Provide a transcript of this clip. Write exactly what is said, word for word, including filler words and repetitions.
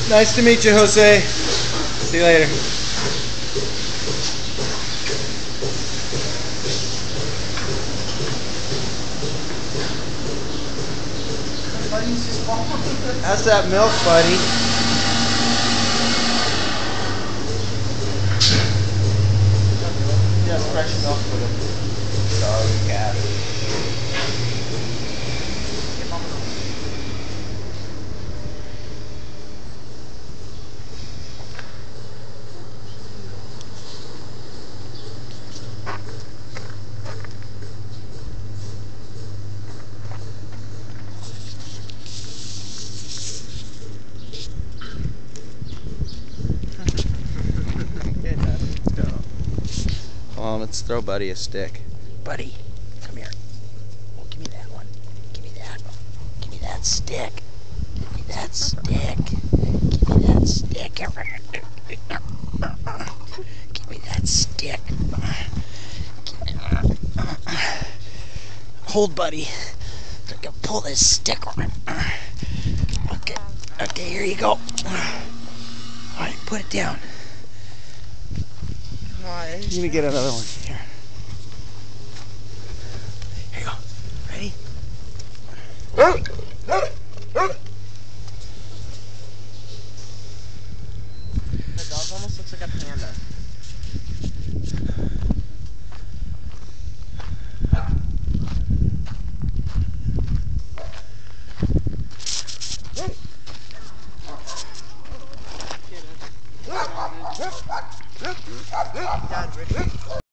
Nice to meet you, Jose. See you later. How's that milk, buddy? Yeah, it's fresh milk for the dog cat. Um, let's throw Buddy a stick. Buddy, come here. Oh, give me that one. Give me that. Give me that stick. Give me that stick. Give me that stick. Give me that stick. Hold, Buddy. I can pull this stick on. Okay. Okay, here you go. Alright, put it down. Let me get another one here. Here you go. Ready? The dog almost looks like a panda. Dad, Ricky.